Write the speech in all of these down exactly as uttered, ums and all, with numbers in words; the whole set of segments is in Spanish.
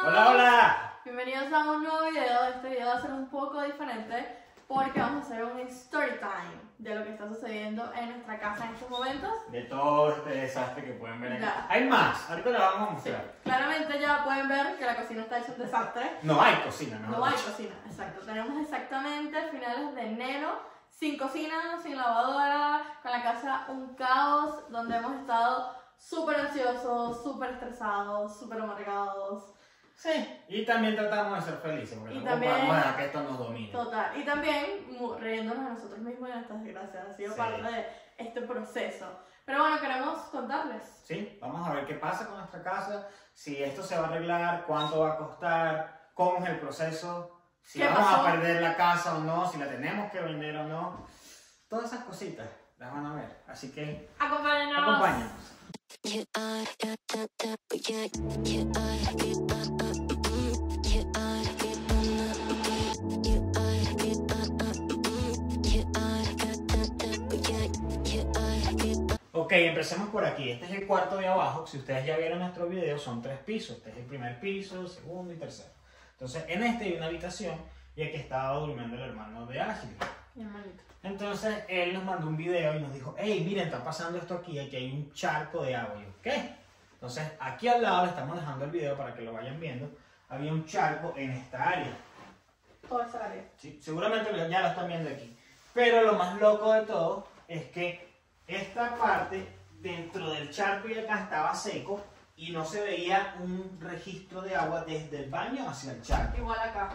Hola, hola. Bienvenidos a un nuevo video. Este video va a ser un poco diferente porque vamos a hacer un story time de lo que está sucediendo en nuestra casa en estos momentos. De todo este desastre que pueden ver aquí. Ya. Hay más, ahorita lo vamos a mostrar. Sí. Claramente ya pueden ver que la cocina está hecha un desastre. No hay cocina, ¿no? No hay cocina, exacto. Tenemos exactamente finales de enero, sin cocina, sin lavadora, con la casa un caos, donde hemos estado súper ansiosos, súper estresados, súper amargados. Sí, y también tratamos de ser felices, porque Y no también- podemos dejar que esto nos domine. Total. Y también mu- riéndonos de nosotros mismos y de nuestras desgracias. Ha sido Sí. parte de este proceso. Pero bueno, queremos contarles. Sí, vamos a ver qué pasa con nuestra casa, si esto se va a arreglar, cuánto va a costar, cómo es el proceso, si ¿Qué vamos pasó? a perder la casa o no, si la tenemos que vender o no. Todas esas cositas las van a ver, así que Acompáñenos. acompáñanos. You are, da, da, da, yeah, you are, you are, uh, mm, you are, you are, you are, you are, mm, you are, da, da, da, yeah, you are, you are. Ok, empecemos por aquí. Este es el cuarto de abajo. Si ustedes ya vieron nuestro video, son tres pisos. Este es el primer piso, el segundo y tercero. Entonces, en este hay una habitación y aquí estaba durmiendo el hermano de Ángel. Mi hermanito. Entonces, él nos mandó un video y nos dijo, hey, miren, está pasando esto aquí, aquí hay un charco de agua. Y yo, ¿qué? Entonces, aquí al lado, le estamos dejando el video para que lo vayan viendo, había un charco en esta área. Toda esa área. Sí, seguramente ya lo están viendo aquí. Pero lo más loco de todo es que esta parte dentro del charco y acá estaba seco y no se veía un registro de agua desde el baño hacia el charco. Igual acá.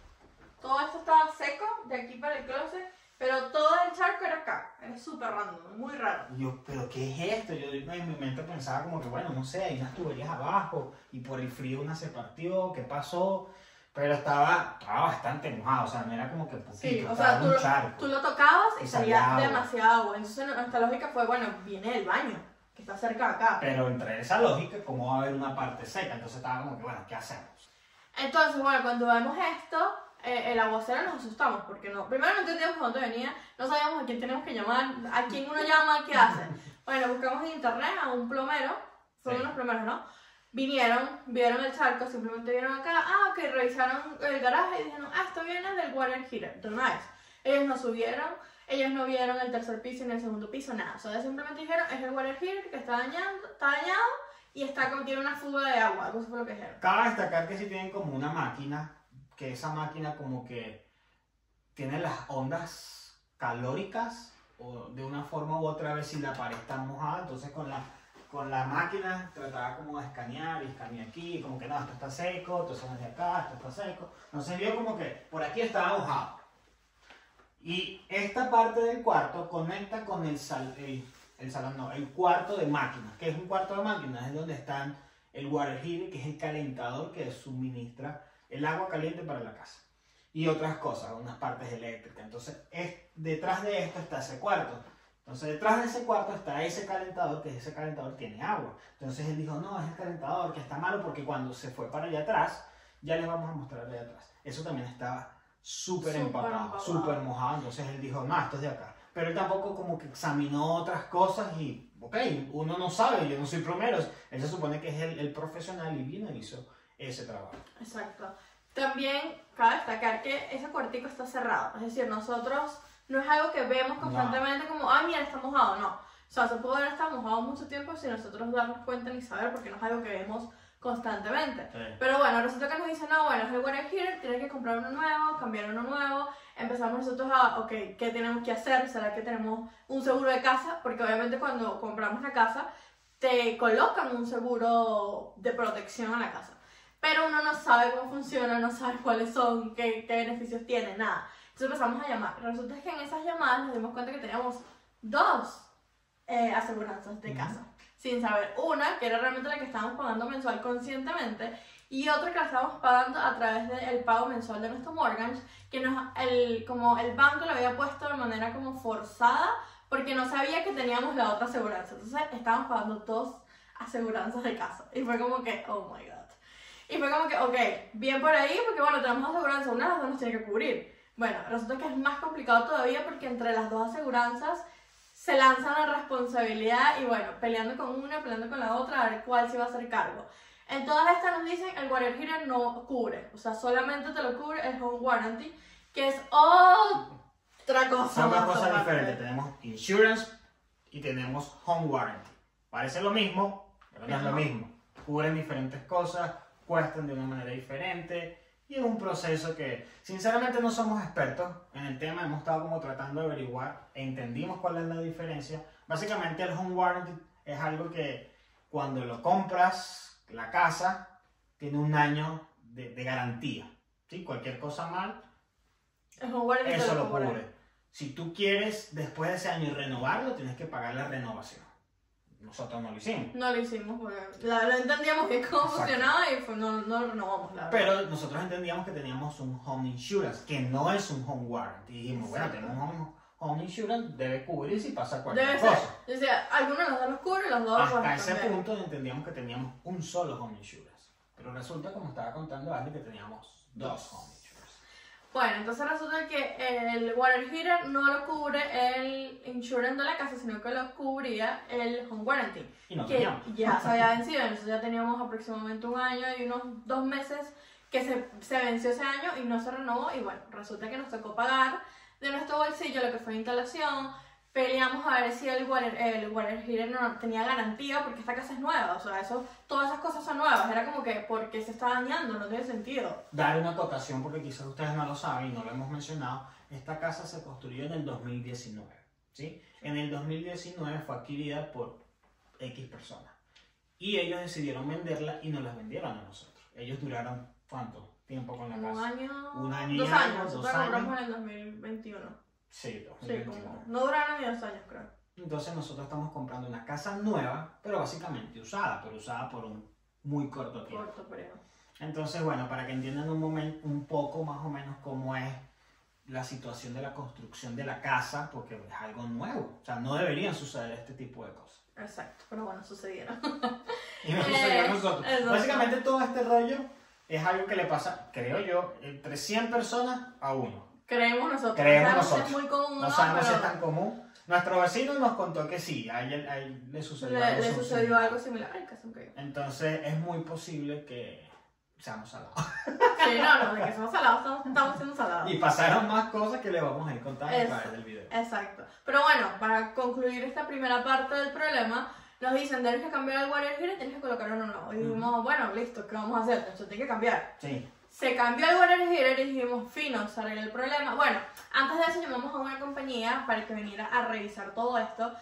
Todo esto estaba seco, de aquí para el closet, pero todo el charco era acá. Era súper random, muy raro. Y yo, ¿pero qué es esto? Yo en mi mente pensaba como que, bueno, no sé, hay unas tuberías abajo y por el frío una se partió, ¿qué pasó? Pero estaba, estaba bastante mojado, o sea, no era como que poquito, Sí, o estaba sea, en tú, un lo- charco. tú lo tocabas y Y salía salía agua. demasiada agua. Entonces nuestra lógica fue, bueno, viene del baño, que está cerca de acá. Pero entre esa lógica, ¿cómo va a haber una parte seca? Entonces estaba como que, bueno, ¿qué hacemos? Entonces, bueno, cuando vemos esto, eh, el aguacero nos asustamos, porque no, primero no entendíamos de dónde venía, no sabíamos a quién teníamos que llamar, a quién uno llama, qué hace. Bueno, buscamos en internet a un plomero, fueron Sí. unos plomeros, ¿no? Vinieron, vieron el charco, simplemente vieron acá, ah, ok, revisaron el garaje y dijeron, ah, esto viene del water heater, de una vez. Ellos no subieron, ellos no vieron el tercer piso ni el segundo piso, nada. O sea, simplemente dijeron, es el water heater que está dañado, está dañado y está como tiene una fuga de agua, algo así fue lo que dijeron. Cabe destacar que sí tienen como una máquina, que esa máquina como que tiene las ondas calóricas, o de una forma u otra, a ver si la pared está mojada, entonces con la, con la máquina trataba como de escanear y escanear aquí, como que no, esto está seco, entonces desde acá, esto está seco, entonces vio como que por aquí estaba mojado. Y esta parte del cuarto conecta con el, sal, el, el salón, no, el cuarto de máquinas. ¿Qué es un cuarto de máquinas? Es donde están el water heater, que es el calentador que suministra el agua caliente para la casa. Y otras cosas, unas partes eléctricas. Entonces, es, detrás de esto está ese cuarto. Entonces, detrás de ese cuarto está ese calentador, que ese calentador tiene agua. Entonces, él dijo, no, es el calentador, que está malo, porque cuando se fue para allá atrás, ya les vamos a mostrar allá atrás. Eso también estaba súper Súper empapado, empapado. súper mojado. Entonces, él dijo, no, esto es de acá. Pero él tampoco como que examinó otras cosas y, ok, uno no sabe, yo no soy plomero. Él se supone que es el, el profesional y vino y hizo ese trabajo. Exacto. También cabe destacar que ese cuartico está cerrado. Es decir, nosotros no es algo que vemos constantemente como, ay, mira, está mojado. No. O sea, se puede haber estado mojado mucho tiempo sin nosotros darnos cuenta ni saber porque no es algo que vemos constantemente. Sí. Pero bueno, resulta que nos dicen, no, bueno, es el water heater, tienes que comprar uno nuevo, cambiar uno nuevo. Empezamos nosotros a, ok, ¿qué tenemos que hacer? ¿Será que tenemos un seguro de casa? Porque obviamente cuando compramos la casa, te colocan un seguro de protección a la casa. Pero uno no sabe cómo funciona, no sabe cuáles son, qué, qué beneficios tiene, nada. Entonces empezamos a llamar. Resulta que en esas llamadas nos dimos cuenta que teníamos dos eh, aseguranzas de casa. Sin saber, una que era realmente la que estábamos pagando mensual conscientemente y otra que la estábamos pagando a través del pago mensual de nuestro mortgage, que nos, el, como el banco lo había puesto de manera como forzada porque no sabía que teníamos la otra aseguranza. Entonces estábamos pagando dos aseguranzas de casa y fue como que, oh my god. Y fue como que, ok, bien por ahí porque bueno, tenemos aseguranza, una de las dos nos tiene que cubrir. Bueno, resulta que es más complicado todavía porque entre las dos aseguranzas se lanzan la responsabilidad y bueno, peleando con una, peleando con la otra, a ver cuál se va a hacer cargo. En todas estas nos dicen el water heater no cubre, o sea, solamente te lo cubre el home warranty, que es otra cosa. Son dos más cosas aparte. diferentes. Tenemos insurance y tenemos home warranty. Parece lo mismo, pero no es lo Ajá. mismo. Cubren diferentes cosas, cuestan de una manera diferente y es un proceso que sinceramente no somos expertos en el tema. Hemos estado como tratando de averiguar e entendimos cuál es la diferencia. Básicamente el home warranty es algo que cuando lo compras, la casa tiene un año de, de garantía. ¿Sí? Cualquier cosa mal, El home warranty te eso lo cubre. cubre. Si tú quieres después de ese año renovarlo, tienes que pagar la renovación. Nosotros no lo hicimos. No lo hicimos porque la, lo entendíamos bien cómo Exacto. funcionaba y pues no, no lo renovamos, la verdad. Pero nosotros entendíamos que teníamos un home insurance, que no es un home warranty. Y dijimos, bueno, Exacto. tenemos un home, home insurance, debe cubrir si pasa cualquier Debe ser. cosa. O sea, algunos de los dos los cubre y los dos Hasta pues, ese también. punto entendíamos que teníamos un solo home insurance. Pero resulta, como estaba contando Andy, que teníamos dos home insurance. Bueno, entonces resulta que el water heater no lo cubre el insurance de la casa, sino que lo cubría el home warranty. Y no que teníamos. ya se había vencido, entonces ya teníamos aproximadamente un año y unos dos meses que se, se venció ese año y no se renovó. Y bueno, resulta que nos tocó pagar de nuestro bolsillo lo que fue instalación. Peleamos a ver si el water, el water heater no tenía garantía, porque esta casa es nueva, o sea, eso, todas esas cosas son nuevas. Era como que, ¿por qué se está dañando? No tiene sentido. Dar una acotación, porque quizás ustedes no lo saben y no lo hemos mencionado. Esta casa se construyó en el dos mil diecinueve. ¿Sí? En el dos mil diecinueve fue adquirida por X personas. Y ellos decidieron venderla y nos la vendieron a nosotros. Ellos duraron, ¿cuánto tiempo con la Como un casa? año, Un año y dos algo, años, dos nosotros la compramos años. en el dos mil veintiuno. Sí, dos mil Sí, veintinueve. como, no duraron ni dos años, creo. Entonces nosotros estamos comprando una casa nueva, pero básicamente usada, pero usada por un muy corto tiempo. Corto periodo. Entonces, bueno, para que entiendan un momento, un poco más o menos cómo es la situación de la construcción de la casa, porque es algo nuevo. O sea, no deberían suceder este tipo de cosas. Exacto, pero bueno, sucedieron. Y nos sucedió a Eh, nosotros. exacto. Básicamente todo este rollo es algo que le pasa, creo yo, entre cien personas a uno. Creemos nosotros. Creemos no sabemos nosotros. si es muy común o No no, sabemos si pero es tan común. Nuestro vecino nos contó que sí, a él, a él le sucedió le, algo le sucedió similar. algo similar. Ay, casi me cayó. Entonces es muy posible que seamos salados. Sí, no, no, de que somos salados, estamos, estamos siendo salados. Y pasaron más cosas que le vamos a ir contando a Eso. través del video. Exacto. Pero bueno, para concluir esta primera parte del problema, nos dicen, tienes que cambiar el water heater y tienes que colocar uno nuevo. Y dijimos, bueno, listo, ¿qué vamos a hacer? Esto tiene que cambiar. Sí. Se cambió el water heater y dijimos, fino, se arregló el problema. Bueno, antes de eso llamamos a una compañía para que viniera a revisar todo esto.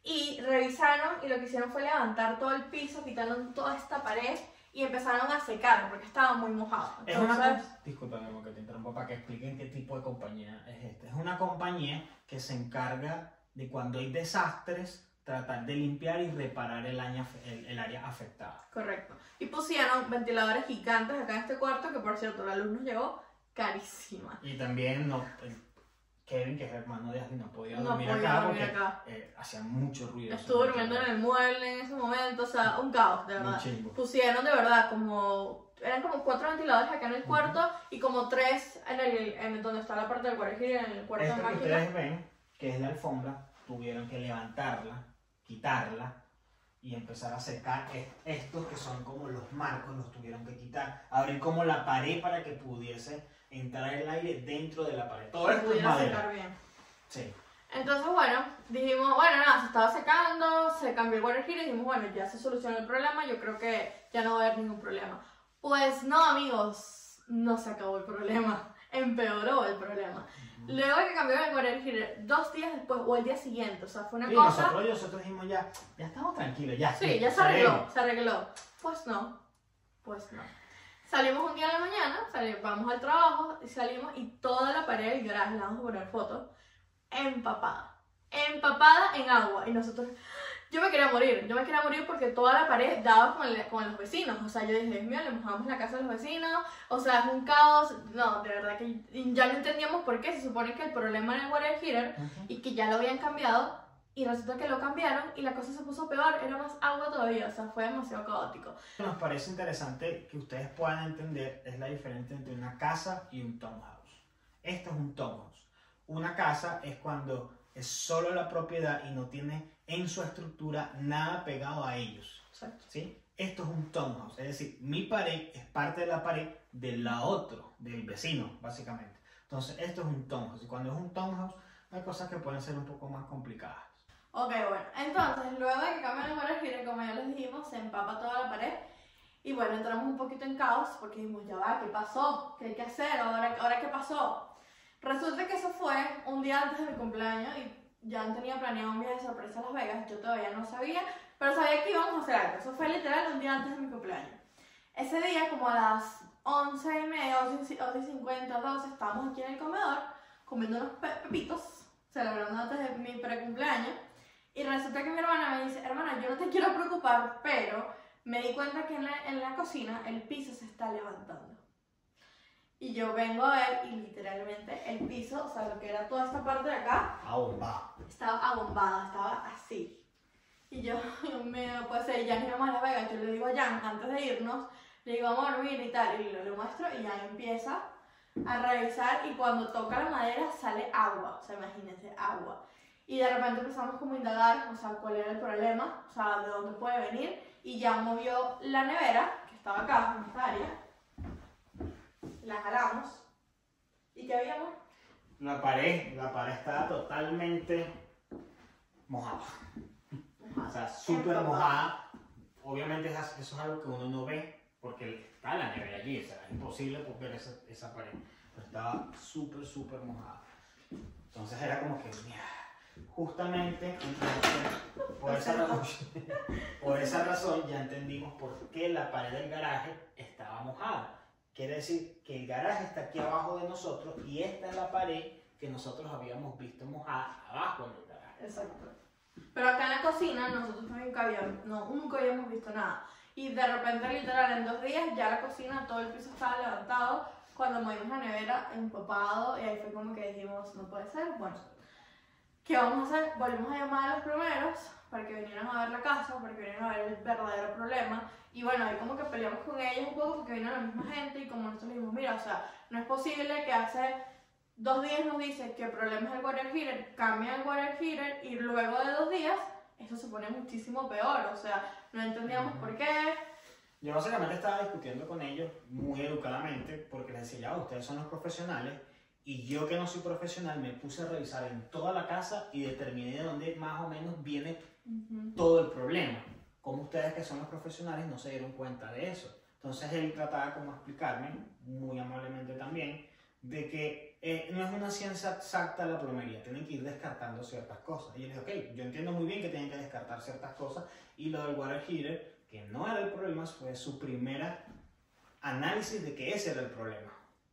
Y revisaron y lo que hicieron fue levantar todo el piso, quitaron toda esta pared y empezaron a secar porque estaba muy mojado. Es una Entonces, com- Discúlpame que te interrumpa para que expliquen qué tipo de compañía es esta. Es una compañía que se encarga de cuando hay desastres, tratar de limpiar y reparar el, año, el, el área afectada. correcto. Y pusieron ventiladores gigantes acá en este cuarto, que por cierto la luz nos llegó carísima. Y también no, el Kevin, que es hermano de Ashley, no podía No dormir podía acá dormir porque acá. eh, hacía mucho ruido. Estuvo durmiendo en el mueble en ese momento, o sea, un caos, de Muy verdad. chimbo. Pusieron de verdad como, eran como cuatro ventiladores acá en el cuarto y como tres en el, en el- donde está la parte del water heater, en el cuarto de Esto que máquina. ustedes ven, que es la alfombra, tuvieron que levantarla, quitarla y empezar a secar es- estos que son como los marcos, los tuvieron que quitar, abrir como la pared para que pudiese entrar el aire dentro de la pared. Todo esto es Pudiera madera. secar bien. Sí. Entonces, bueno, dijimos, bueno, nada, se estaba secando, se cambió el water heater y dijimos, bueno, ya se solucionó el problema, yo creo que ya no va a haber ningún problema. Pues no, amigos, no se acabó el problema, empeoró el problema. Luego de que cambió el water heater, dos días después o el día siguiente, o sea, fue una Y cosa... nosotros, nosotros dijimos ya, ya estamos tranquilos, ya. Sí, ya se arregló, sabemos. se arregló. Pues no, pues no. Salimos un día en la mañana, sali- vamos al trabajo y salimos y toda la pared del garage, le vamos a poner fotos, empapada. Empapada en agua. Y nosotros, yo me quería morir, yo me quería morir porque toda la pared daba con, el- con los vecinos. O sea, yo dije, Dios mío, le mojamos la casa a los vecinos, o sea, es un caos. No, de verdad que ya no entendíamos por qué. Se supone que el problema era el water heater Ujú. y que ya lo habían cambiado. Y resulta que lo cambiaron y la cosa se puso peor, era más agua todavía, o sea, fue demasiado caótico. Nos parece interesante que ustedes puedan entender es la diferencia entre una casa y un townhouse. Esto es un townhouse. Una casa es cuando es solo la propiedad y no tiene en su estructura nada pegado a ellos. Exacto. ¿Sí? esto es un townhouse, es decir, mi pared es parte de la pared del la otro, del vecino, básicamente. Entonces, esto es un townhouse. Y cuando es un townhouse, hay cosas que pueden ser un poco más complicadas. Ok, bueno, entonces luego de que cambian el water heater, como ya les dijimos, se empapa toda la pared. Y bueno, entramos un poquito en caos porque dijimos, ya va, ¿qué pasó? ¿Qué hay que hacer? ¿Ahora, ahora qué pasó? Resulta que eso fue un día antes de mi cumpleaños y ya tenía planeado un viaje de sorpresa a Las Vegas. Yo todavía no sabía, pero sabía que íbamos a hacer algo. Eso fue literal un día antes de mi cumpleaños. Ese día, como a las once y media, once y cincuenta, doce, estábamos aquí en el comedor comiendo unos pe pepitos, celebrando antes de mi precumpleaños. Y resulta que mi hermana me dice, hermana, yo no te quiero preocupar, pero me di cuenta que en la, en la cocina el piso se está levantando. Y yo vengo a ver y literalmente el piso, o sea, lo que era toda esta parte de acá, Abombado. estaba abombado, estaba así. Y yo, Dios mío, pues ya nos íbamos a Las Vegas. Yo le digo a Jan, antes de irnos, le digo, vamos a dormir y tal. Y lo, lo muestro y Jan empieza a revisar y cuando toca la madera sale agua. O sea, imagínense, agua. Y de repente empezamos como a indagar, o sea, cuál era el problema, o sea, de dónde puede venir. Y Jan movió la nevera, que estaba acá, en esta área. La jalamos. ¿Y qué había, amor? La pared, la pared estaba totalmente mojada. O sea, súper mojada. Obviamente eso es algo que uno no ve porque está la nevera allí. O sea, es imposible ver esa, esa pared. Pero estaba súper, súper mojada. Entonces era como que, mira, justamente por esa, razón, por esa razón ya entendimos por qué la pared del garaje estaba mojada. Quiere decir que el garaje está aquí abajo de nosotros y esta es la pared que nosotros habíamos visto mojada abajo en el garaje. Exacto. Pero acá en la cocina nosotros nunca habíamos, no, nunca habíamos visto nada. Y de repente, literal, en dos días ya la cocina, todo el piso estaba levantado. Cuando movimos la nevera, empapado, y ahí fue como que dijimos, no puede ser. Bueno, ¿qué vamos a hacer? Volvimos a llamar a los plomeros para que vinieran a ver la casa, para que vinieran a ver el verdadero problema. Y bueno, ahí como que peleamos con ellos un poco porque vino la misma gente y como nosotros le dijimos, mira, o sea, no es posible que hace dos días nos dicen que el problema es el water heater, cambia el water heater y luego de dos días esto se pone muchísimo peor, o sea, no entendíamos por qué. Yo básicamente estaba discutiendo con ellos muy educadamente porque les decía, ya, ustedes son los profesionales y yo que no soy profesional me puse a revisar en toda la casa y determiné de dónde más o menos viene uh-huh. todo el problema. Como ustedes que son los profesionales no se dieron cuenta de eso. Entonces él trataba como explicarme, muy amablemente también, de que eh, no es una ciencia exacta la plomería, tienen que ir descartando ciertas cosas. Y yo le dije, ok, yo entiendo muy bien que tienen que descartar ciertas cosas y lo del water heater, que no era el problema, fue su primera análisis de que ese era el problema.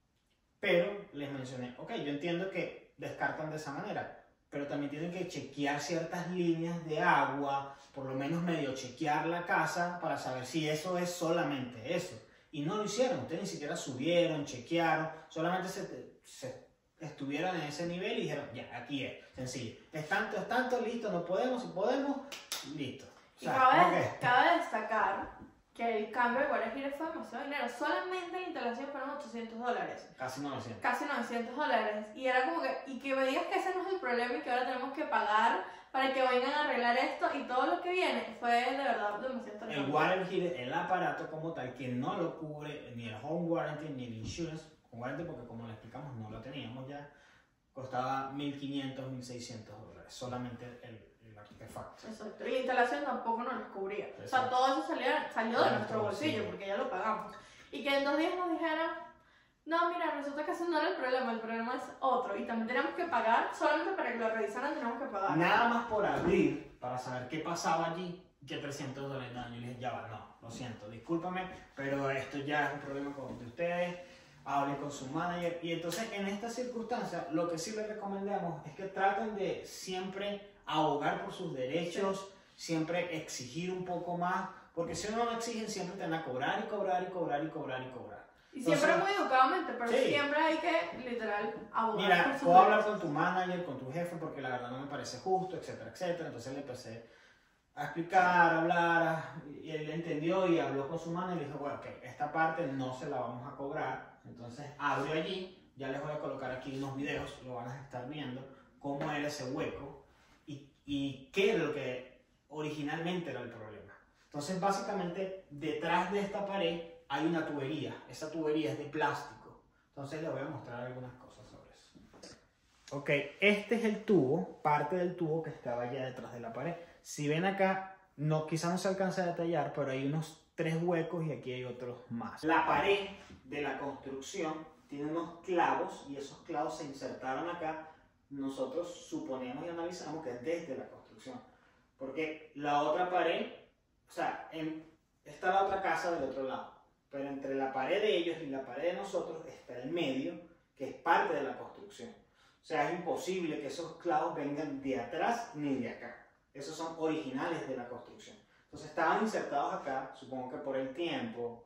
Pero les mencioné, ok, yo entiendo que descartan de esa manera, pero también tienen que chequear ciertas líneas de agua, por lo menos medio chequear la casa para saber si eso es solamente eso. Y no lo hicieron, ustedes ni siquiera subieron, chequearon, solamente se, se estuvieron en ese nivel y dijeron, ya, aquí es, sencillo. Es tanto, es tanto, listo, no podemos, si podemos, listo. O sea, y cabe, okay. cabe destacar que el cambio de water heater fue demasiado dinero, solamente la instalación fueron ochocientos dólares. Casi novecientos. Casi novecientos dólares. Y era como que, y que me digas que ese no es el problema y que ahora tenemos que pagar para que vengan a arreglar esto y todo lo que viene, fue de verdad demasiado estresante. El water heater, el aparato como tal, que no lo cubre ni el home warranty ni el insurance, home warranty porque como le explicamos no lo teníamos ya, costaba mil quinientos, mil seiscientos dólares, solamente el, el artefacto. Exacto, y la instalación tampoco nos lo cubría. Exacto. O sea, todo eso salió, salió de nuestro bolsillo porque ya lo pagamos. Y que en dos días nos dijeran, no, mira, resulta que ese no era el problema, el problema es otro. Y también tenemos que pagar, solamente para que lo revisaran tenemos que pagar. Nada más por abrir, para saber qué pasaba allí, que trescientos dólares. No, yo le dije, ya va, no, lo siento, discúlpame, pero esto ya es un problema con de ustedes, hablen con su manager. Y entonces, en estas circunstancias, lo que sí les recomendamos es que traten de siempre abogar por sus derechos, siempre exigir un poco más, porque si uno no exigen, siempre te van a cobrar y cobrar y cobrar y cobrar y cobrar. Y siempre Entonces, muy educadamente, pero sí. siempre hay que, literal, abogar mira, por sus puedo hablar derechos. con tu manager, con tu jefe, porque la verdad no me parece justo, etcétera, etcétera. Entonces le empecé a explicar, a hablar, y él entendió y habló con su manager y dijo, bueno, ok, esta parte no se la vamos a cobrar. Entonces abrió allí, ya les voy a colocar aquí unos videos, lo van a estar viendo, cómo era ese hueco y, y qué era lo que originalmente era el problema. Entonces, básicamente, detrás de esta pared hay una tubería. Esa tubería es de plástico. Entonces, les voy a mostrar algunas cosas sobre eso. Ok, este es el tubo, parte del tubo que estaba allá detrás de la pared. Si ven acá, no, quizás no se alcanza a detallar, pero hay unos tres huecos y aquí hay otros más. La pared de la construcción tiene unos clavos y esos clavos se insertaron acá. Nosotros suponemos y analizamos que es desde la construcción. Porque la otra pared, o sea, en, está la otra casa del otro lado. Pero entre la pared de ellos y la pared de nosotros está el medio, que es parte de la construcción. O sea, es imposible que esos clavos vengan de atrás ni de acá. Esos son originales de la construcción. Entonces estaban insertados acá, supongo que por el tiempo,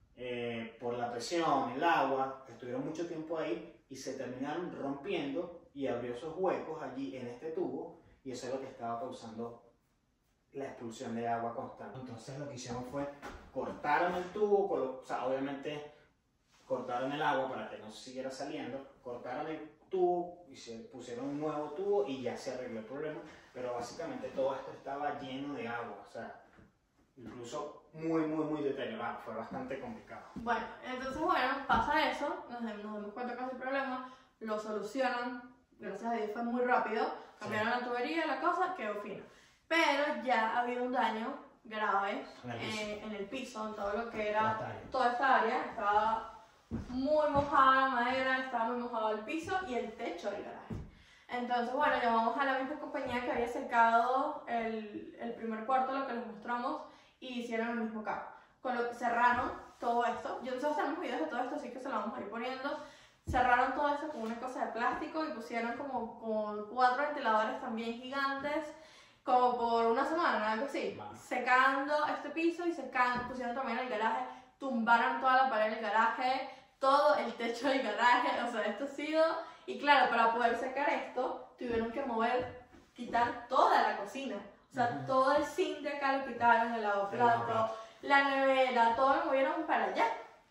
eh, por la presión, el agua, estuvieron mucho tiempo ahí y se terminaron rompiendo y abrió esos huecos allí en este tubo y eso es lo que estaba causando la expulsión de agua constante. Entonces lo que hicieron fue cortaron el tubo, o sea, obviamente cortaron el agua para que no siguiera saliendo, cortaron el tubo y se pusieron un nuevo tubo y ya se arregló el problema, pero básicamente todo esto estaba lleno de agua, o sea, incluso muy, muy, muy deteriorado, fue bastante complicado. Bueno, entonces bueno, pasa eso, nos, nos damos cuenta que es el problema, lo solucionan, gracias a Dios fue muy rápido, cambiaron sí. la tubería, la cosa, quedó fino. Pero ya ha habido un daño grave en el, eh, en el piso, en todo lo que era toda esta área, estaba muy mojada la madera, estaba muy mojado el piso y el techo del garaje. Entonces bueno, llamamos a la misma compañía que había secado el, el primer cuarto, lo que les mostramos, y hicieron el mismo cargo. Con lo que cerraron todo esto, yo nosotros tenemos videos de todo esto, así que se lo vamos a ir poniendo. Cerraron todo esto con una cosa de plástico y pusieron como con cuatro ventiladores también gigantes, como por una semana, algo así, vale. secando este piso y secando, pusieron también el garaje, tumbaron toda la pared del garaje, todo el techo del garaje, o sea, esto ha sido, y claro, para poder secar esto, tuvieron que mover, quitar toda la cocina, o sea, uh-huh. todo el zinc de acá lo quitaron, el lavaplato, la nevera, todo lo movieron para allá.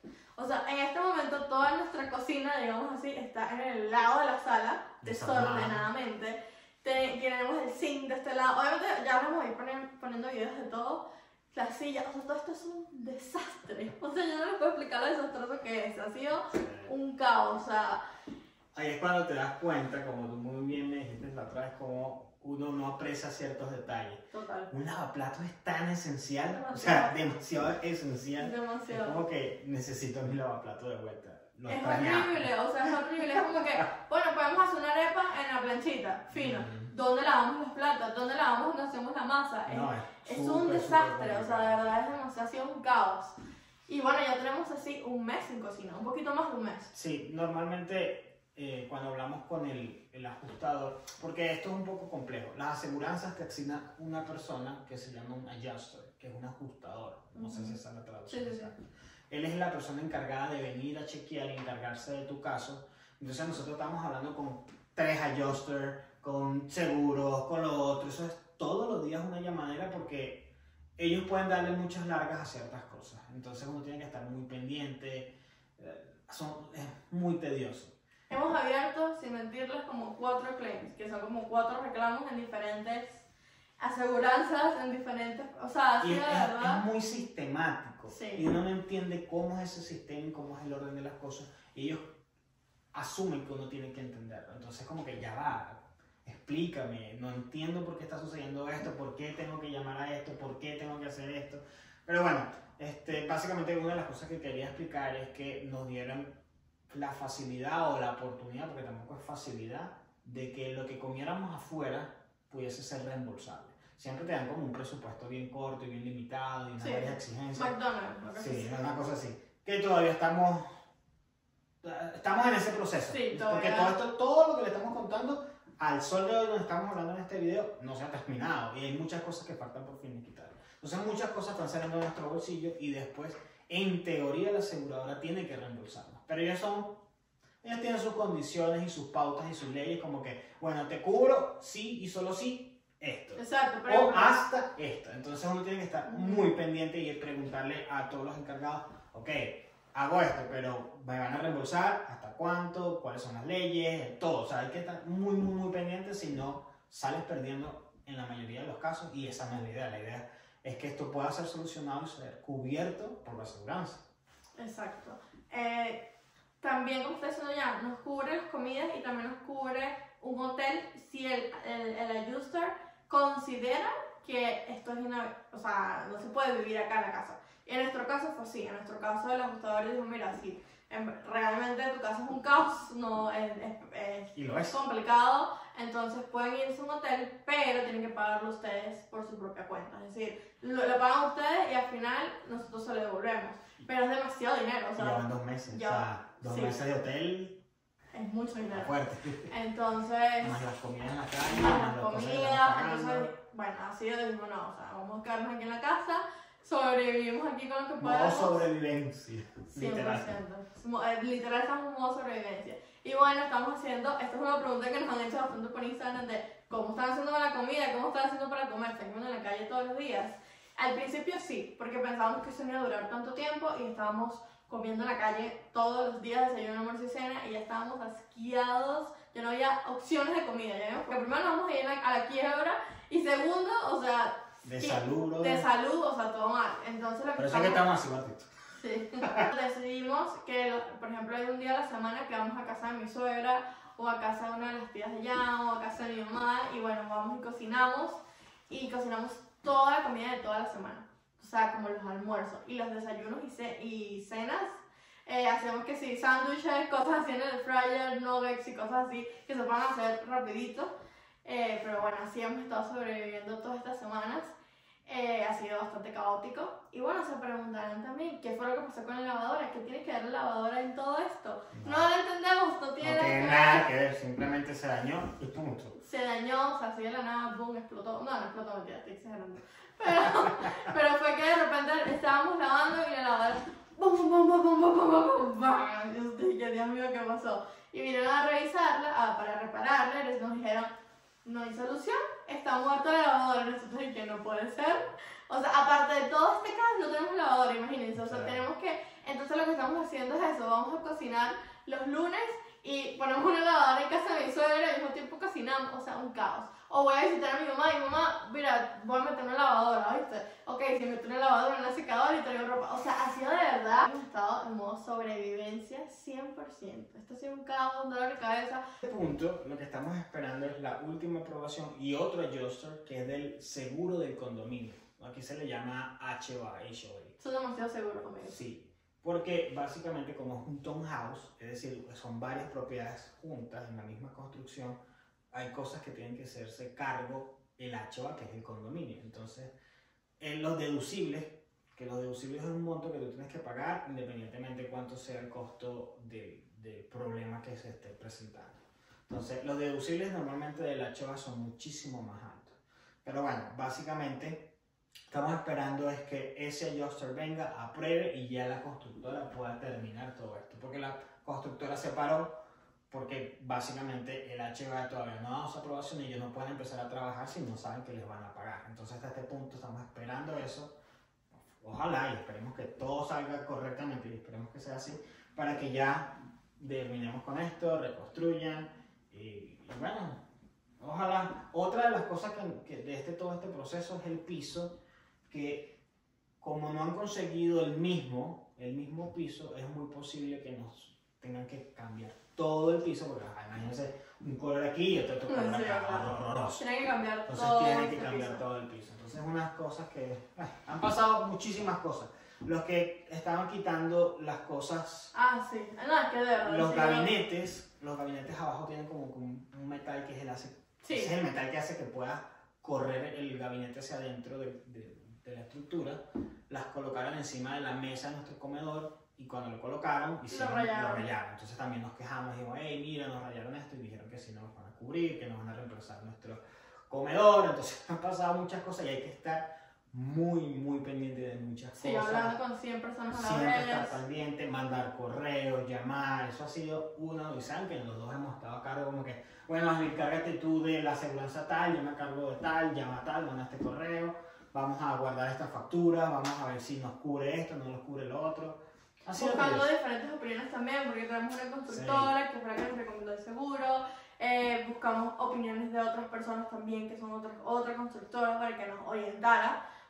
O sea, en este momento toda nuestra cocina, digamos así, está en el lado de la sala, desordenadamente. Tenemos el zinc de este lado. Obviamente ya vamos a ir poniendo videos de todo. Las sillas, o sea, todo esto es un desastre. O sea, yo no les puedo explicar lo desastroso que es. Ha sido un caos, o sea... Ahí es cuando te das cuenta, como tú muy bien me dijiste la otra vez, como uno no aprecia ciertos detalles. Total. Un lavaplato es tan esencial, demasiado. o sea, demasiado esencial. Demasiado. Es como que necesito mi lavaplato de vuelta. Lo es extrañaba. horrible, o sea, es horrible. Es como que, bueno, podemos hacer una arepa en la planchita, fino. ¿Dónde lavamos los platos? ¿Dónde lavamos donde hacemos la masa? Es, no, es super, un desastre, super o sea, de verdad es demasiado, ha sido un caos. Y bueno, ya tenemos así un mes sin cocina, un poquito más de un mes. Sí, normalmente eh, cuando hablamos con el, el ajustador, porque esto es un poco complejo, las aseguranzas te asigna una persona que se llama un adjuster, que es un ajustador, no uh-huh. sé si esa es la traducción. Sí, sí, sí. Él es la persona encargada de venir a chequear y encargarse de tu caso. Entonces nosotros estamos hablando con tres adjusters, con seguros, con lo otro. Eso es todos los días una llamadera porque ellos pueden darle muchas largas a ciertas cosas. Entonces uno tiene que estar muy pendiente. Son, es muy tedioso. Hemos abierto, sin mentirles, como cuatro claims, que son como cuatro reclamos en diferentes aseguranzas, en diferentes... O sea, así y de es, verdad... es muy sistemático. Sí. Y uno no entiende cómo es ese sistema y cómo es el orden de las cosas. Y ellos asumen que uno tiene que entenderlo. Entonces como que ya va, explícame, no entiendo por qué está sucediendo esto, por qué tengo que llamar a esto, por qué tengo que hacer esto. Pero bueno, este, básicamente una de las cosas que quería explicar es que nos dieron la facilidad o la oportunidad, porque tampoco es facilidad, de que lo que comiéramos afuera pudiese ser reembolsable. Siempre te dan como un presupuesto bien corto y bien limitado y una sí. varias exigencias. McDonald's. Sí, una cosa así. Que todavía estamos, estamos en ese proceso. Sí, porque todo, esto, todo lo que le estamos contando al sol de hoy donde estamos hablando en este video no se ha terminado y hay muchas cosas que faltan por finiquitar. Entonces muchas cosas están saliendo de nuestro bolsillo y después, en teoría, la aseguradora tiene que reembolsarnos. Pero ellos son, ellos tienen sus condiciones y sus pautas y sus leyes como que, bueno, te cubro sí y solo sí esto. Exacto, pero o hasta esto. Entonces uno tiene que estar muy pendiente y preguntarle a todos los encargados, ok, hago esto, pero me van a reembolsar, hasta cuánto, cuáles son las leyes, todo. O sea, hay que estar muy, muy, muy pendiente, si no sales perdiendo en la mayoría de los casos y esa no es la idea. La idea es que esto pueda ser solucionado y ser cubierto por la aseguranza. Exacto. Eh, también, como está diciendo ya, nos cubre las comidas y también nos cubre un hotel si el, el, el adjuster considera que esto es una, o sea, no se puede vivir acá en la casa. Y en nuestro caso fue así, en nuestro caso el ajustador dijo, mira, si realmente tu casa es un caos, no, es, es, es, Y lo es. complicado, entonces pueden irse a un hotel, pero tienen que pagarlo ustedes por su propia cuenta. Es decir, lo, lo pagan ustedes y al final nosotros se lo devolvemos. Pero es demasiado dinero, o sea, Llevan dos meses, ya, o sea, dos sí. meses de hotel es mucho dinero. fuerte. Entonces, Más las comidas en la calle, más más las las cosas que comidas, estamos pagando. entonces, bueno, así decimos, no, o sea, vamos a quedarnos aquí en la casa, sobrevivimos aquí con lo que Modo podemos. sobrevivencia, cien por literal. ciento. Eh, Literal estamos en modo sobrevivencia. Y bueno, estamos haciendo, esta es una pregunta que nos han hecho bastante por Instagram de cómo están haciendo con la comida, cómo están haciendo para comer, están comiendo en la calle todos los días. Al principio sí, porque pensábamos que eso no iba a durar tanto tiempo y estábamos comiendo en la calle todos los días, desayuno, almuerzo y cena, y ya estábamos asqueados, ya no había opciones de comida, ya vimos que primero nos vamos a ir a la quiebra, y segundo, o sea, De que- salud, bro. de salud, o sea, todo mal. Entonces lo que Por eso es que estamos- estamos así, Batito. Sí. Decidimos que, lo- por ejemplo, hay un día a la semana que vamos a casa de mi suegra o a casa de una de las tías de allá o a casa de mi mamá y bueno, vamos y cocinamos y cocinamos toda la comida de toda la semana. O sea, como los almuerzos y los desayunos y, ce- y cenas. Eh, hacemos que sí, sándwiches, cosas así en el fryer, nuggets y cosas así que se puedan hacer rapidito. Eh, pero bueno, así hemos estado sobreviviendo todas estas semanas. Eh, ha sido bastante caótico. Y bueno, se preguntarán también qué fue lo que pasó con la lavadora, qué tiene que ver la lavadora en todo esto. No, No. lo entendemos, no No tiene, tiene nada que ver, simplemente se dañó y punto. Se dañó, o sea, así de la nada, boom, explotó. No, no explotó, mentira, estoy exagerando. Pero, pero fue que de repente estábamos lavando y la lavadora, bum, bum, bum, bum, bum, bum, bum, bum, bum, bam. Yo dije, Dios mío, ¿qué pasó? Y vinieron a revisarla, ah, para repararla, y nos dijeron, no hay solución, está muerta la lavadora. Y nosotros dije, no puede ser. O sea, aparte de todo este caso, no tenemos lavadora, imagínense. O sea, Claro. tenemos que, entonces lo que estamos haciendo es eso, vamos a cocinar los lunes y ponemos una lavadora en casa de mi suegra y al mismo tiempo cocinamos, o sea, un caos. O voy a visitar a mi mamá y mamá, mira, voy a meter una lavadora, ¿viste? Ok, si meto una lavadora, una secadora y traigo ropa. O sea, ha sido de verdad, hemos estado en modo sobrevivencia cien por ciento. Esto ha sido un caos, un dolor de cabeza. En este punto, lo que estamos esperando es la última aprobación y otro adjuster que es del seguro del condominio. Aquí se le llama H O A, H O A. Estoy demasiado seguro conmigo. Sí, porque básicamente como es un townhouse, es decir, son varias propiedades juntas en la misma construcción, hay cosas que tienen que hacerse cargo el H O A, que es el condominio. Entonces, en los deducibles, que los deducibles es un monto que tú tienes que pagar independientemente de cuánto sea el costo del, del problema que se esté presentando. Entonces, los deducibles normalmente del H O A son muchísimo más altos. Pero bueno, básicamente estamos esperando es que ese adjuster venga, apruebe y ya la constructora pueda terminar todo esto. Porque la constructora se paró porque básicamente el H O A todavía no ha dado su aprobación y ellos no pueden empezar a trabajar si no saben que les van a pagar. Entonces hasta este punto estamos esperando eso. Ojalá y esperemos que todo salga correctamente y esperemos que sea así para que ya terminemos con esto, reconstruyan y, y bueno, ojalá. Otra de las cosas que, que de este, todo este proceso es el piso, que como no han conseguido el mismo, el mismo piso, es muy posible que nos tengan que cambiar todo el piso, porque ajá, imagínense un color aquí y otro, otro color Sí, acá, claro. horroroso. Tienen que cambiar Entonces todo. tienen que este cambiar piso. todo el piso. Entonces unas cosas que ay, han pasado muchísimas cosas. Los que estaban quitando las cosas, Ah, sí. No, es que de verdad. los sí, gabinetes, los gabinetes abajo tienen como, como un metal que es el hace, Sí. ese es el metal que hace que pueda correr el gabinete hacia adentro de, de, de la estructura. Las colocaron encima de la mesa de nuestro comedor y cuando lo colocaron hicieron, lo rayaron. rayaron. Entonces también nos quejamos y dijimos, hey, mira, nos rayaron esto y dijeron que sí nos van a cubrir, que nos van a reemplazar nuestro comedor. Entonces han pasado muchas cosas y hay que estar muy, muy pendiente de muchas Sí, cosas. hablando con cien personas a la Siempre vez. estar pendiente, mandar correos, llamar, eso ha sido una odisea que los dos hemos estado a cargo como que, bueno, Ashley, cárgate tú de la aseguranza tal, yo me cargo de tal, llama tal, manda este correo, vamos a guardar esta factura, vamos a ver si nos cubre esto, no nos cubre lo otro. Ha sido Buscando curioso. diferentes opiniones también, porque tenemos una constructora que fue la que nos recomendó el seguro. Eh, buscamos opiniones de otras personas también, que son otras, otra constructora, para que nos orientara.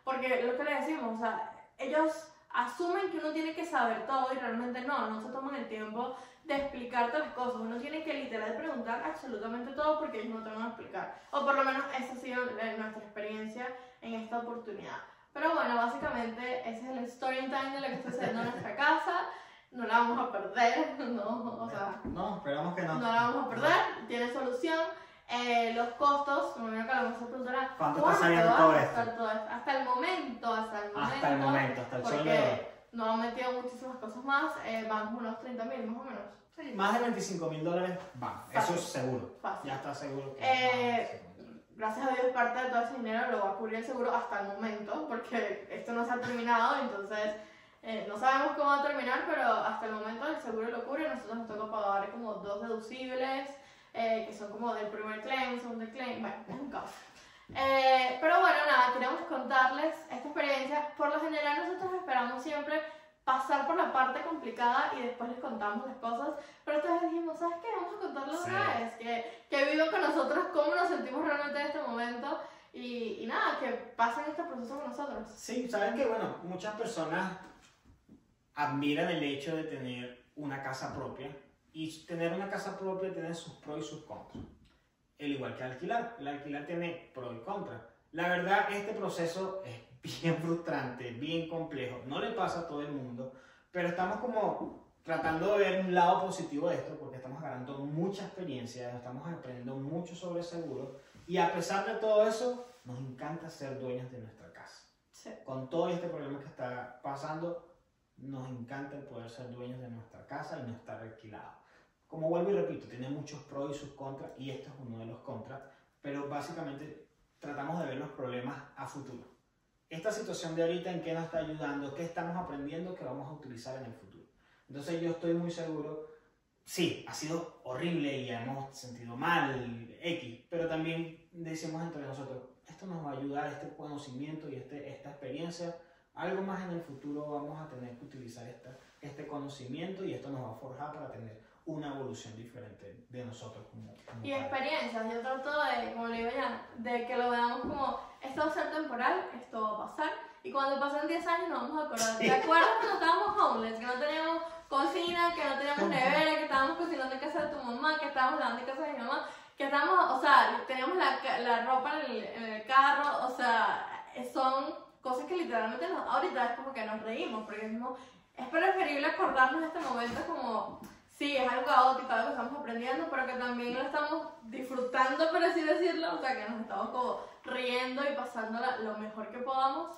porque lo que le decimos, o sea, ellos asumen que uno tiene que saber todo y realmente no, no se toman el tiempo de explicarte las cosas. Uno tiene que literal preguntar absolutamente todo porque ellos no te van a explicar. O por lo menos esa ha sido eh, nuestra experiencia en esta oportunidad. Pero bueno, básicamente ese es el story time de lo que está sucediendo en nuestra casa. No la vamos a perder, no, o sea, no, esperamos que no. No la vamos a perder, tiene solución. Eh, los costos, me imagino que a lo mejor se preguntarán, ¿cuánto está ¿cuánto saliendo va a todo costar esto? todo esto? Hasta el momento, hasta el momento. Hasta el momento, hasta el sol de hoy. Porque no han metido muchísimas cosas más, eh, van como unos treinta mil más o menos. Sí, más de veinticinco mil dólares van, eso Fácil. es seguro. Fácil. Ya está seguro que Eh, Gracias a Dios parte de todo ese dinero lo va a cubrir el seguro hasta el momento, porque esto no se ha terminado, entonces eh, no sabemos cómo va a terminar, pero hasta el momento el seguro lo cubre. Nosotros nos toca pagar como dos deducibles, eh, que son como del primer claim, segundo claim, bueno, es un caos. Eh, pero bueno, nada, queremos contarles esta experiencia. Por lo general nosotros esperamos siempre pasar por la parte complicada y después les contamos las cosas, pero esta vez dijimos, ¿sabes qué? Vamos a contarlo Sí. una vez, que, que vivan con nosotros cómo nos sentimos realmente en este momento y, y nada, que pasen este proceso con nosotros. Sí, saben que bueno, muchas personas admiran el hecho de tener una casa propia y tener una casa propia tiene sus pros y sus contras. El igual que alquilar, el alquilar tiene pros y contras. La verdad, este proceso es bien frustrante, bien complejo, no le pasa a todo el mundo, pero estamos como tratando de ver un lado positivo de esto porque estamos ganando mucha experiencia, estamos aprendiendo mucho sobre seguro y a pesar de todo eso, nos encanta ser dueños de nuestra casa. Sí. Con todo este problema que está pasando, nos encanta el poder ser dueños de nuestra casa y no estar alquilados. Como vuelvo y repito, tiene muchos pros y sus contras y esto es uno de los contras, pero básicamente tratamos de ver los problemas a futuro. Esta situación de ahorita, ¿en qué nos está ayudando? ¿Qué estamos aprendiendo que vamos a utilizar en el futuro? Entonces yo estoy muy seguro, sí, ha sido horrible y hemos sentido mal, X, pero también decimos entre nosotros, esto nos va a ayudar, este conocimiento y este, esta experiencia, algo más en el futuro vamos a tener que utilizar esta, este conocimiento y esto nos va a forjar para tener una evolución diferente de nosotros como, como Y padres. experiencias, yo trato de, como le digo ya, de que lo veamos como, esto va a ser temporal, esto va a pasar, y cuando pasen diez años nos vamos a acordar. ¿Te acuerdas cuando estábamos homeless, que no teníamos cocina, que no teníamos nevera, que estábamos cocinando en casa de tu mamá, que estábamos lavando en casa de mi mamá, que estábamos, o sea, teníamos la, la ropa en el, en el carro, o sea, son cosas que literalmente nos, ahorita es como que nos reímos, porque es, como, es preferible acordarnos de este momento como... Sí, es algo caótico, algo que estamos aprendiendo, pero que también lo estamos disfrutando, por así decirlo, o sea, que nos estamos como riendo y pasándola lo mejor que podamos,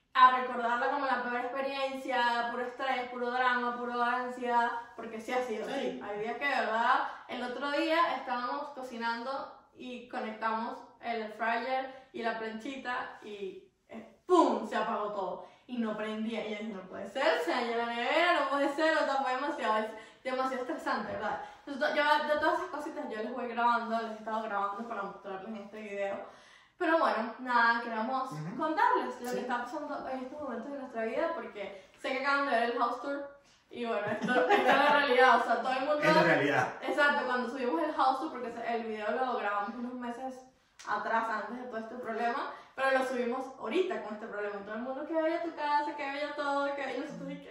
a recordarla como la peor experiencia, puro estrés, puro drama, puro ansiedad, porque sí ha sido así. Sí. Hay días que, de verdad, el otro día estábamos cocinando y conectamos el fryer y la planchita y eh, ¡pum! Se apagó todo. Y no prendía, y yo dije, no puede ser, se dañó la nevera, no puede ser, o sea, fue demasiado, es demasiado estresante, ¿verdad? Entonces, yo de todas esas cositas yo les voy grabando, les he estado grabando para mostrarles en este video. Pero bueno, nada, queremos Uh-huh. contarles lo Sí. que está pasando en estos momentos de nuestra vida, porque sé que acaban de ver el house tour, y bueno, esto, esta es la realidad, o sea, todo el mundo... Es la realidad. Exacto, cuando subimos el house tour, porque el video lo grabamos unos meses atrás, antes de todo este problema, pero lo subimos ahorita con este problema. Todo el mundo, que vaya a tu casa, que vaya todo, que vaya nosotros, y que...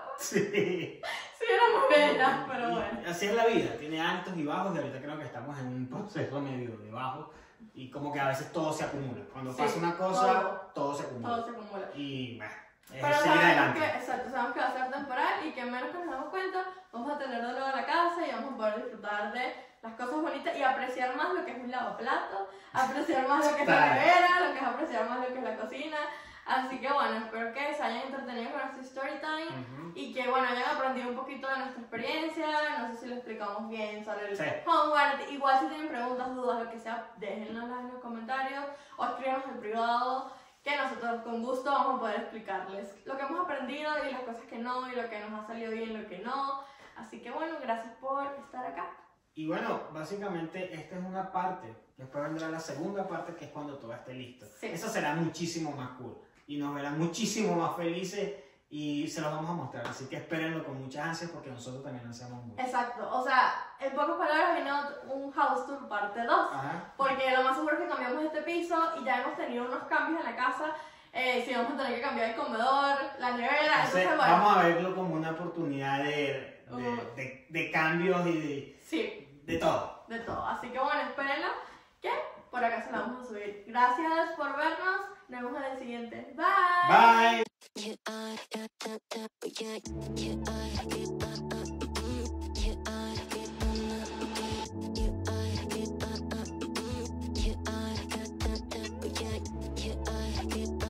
Sí. Sí, era muy bella, pero bueno. Y así es la vida, tiene altos y bajos y ahorita creo que estamos en un proceso medio de bajo y como que a veces todo se acumula. Cuando Sí, pasa una cosa, todo. todo, se acumula. Todo se acumula. Y bueno, es Pero seguir sabemos adelante. que, exacto, sabemos que va a ser temporal y que menos que nos damos cuenta, vamos a tener de nuevo la casa y vamos a poder disfrutar de las cosas bonitas y apreciar más lo que es un lavaplato, apreciar más lo que es la Claro. nevera, lo que es apreciar más lo que es la cocina. Así que bueno, espero que se hayan entretenido con este story time Ujú. y que bueno, hayan aprendido un poquito de nuestra experiencia. No sé si lo explicamos bien sobre el Sí. homework. Igual si tienen preguntas, dudas, lo que sea, déjenlas en los comentarios o escríbanos en privado, que nosotros con gusto vamos a poder explicarles lo que hemos aprendido y las cosas que no, y lo que nos ha salido bien y lo que no. Así que bueno, gracias por estar acá. Y bueno, básicamente esta es una parte. Después vendrá la segunda parte que es cuando todo esté listo. Sí. Eso será muchísimo más cool y nos verán muchísimo más felices y se los vamos a mostrar. Así que espérenlo con muchas ansias porque nosotros también ansiamos mucho. Exacto, o sea, en pocas palabras viene otro- un house tour parte dos. Ajá. Porque lo más seguro es que cambiamos este piso y ya hemos tenido unos cambios en la casa. eh, si vamos a tener que cambiar el comedor, la nevera, Entonces, entonces bueno. vamos a verlo como una oportunidad de, de, Uh. de, de cambios y de, Sí, de todo. de todo. Así que bueno, espérenlo, que por acá se la vamos a subir. Gracias por vernos, nos vemos en el siguiente. Bye. Bye. Yeah, I, yeah, yeah, yeah, yeah, yeah, I